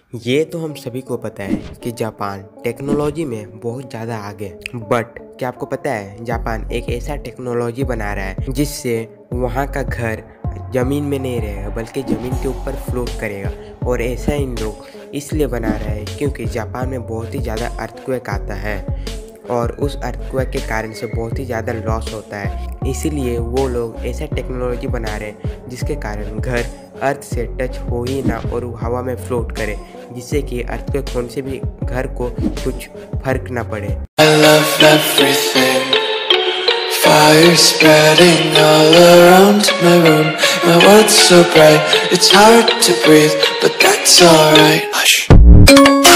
ये तो हम सभी को पता है कि जापान टेक्नोलॉजी में बहुत ज़्यादा आगे है। बट क्या आपको पता है जापान एक ऐसा टेक्नोलॉजी बना रहा है जिससे वहाँ का घर ज़मीन में नहीं रहेगा बल्कि ज़मीन के ऊपर फ्लोट करेगा। और ऐसा इन लोग इसलिए बना रहा है क्योंकि जापान में बहुत ही ज़्यादा अर्थक्वेक आता है और उस अर्थक्वेक के कारण से बहुत ही ज़्यादा लॉस होता है। इसीलिए वो लोग ऐसा टेक्नोलॉजी बना रहे हैं जिसके कारण घर अर्थ से टच हो ही ना और वो हवा में फ्लोट करे, जिससे कि अर्थक्वेक होने से भी घर को कुछ फर्क ना पड़े। I love everything. Fire spreading all around my room. My world's so bright, it's hard to breathe, but that's alright. Hush.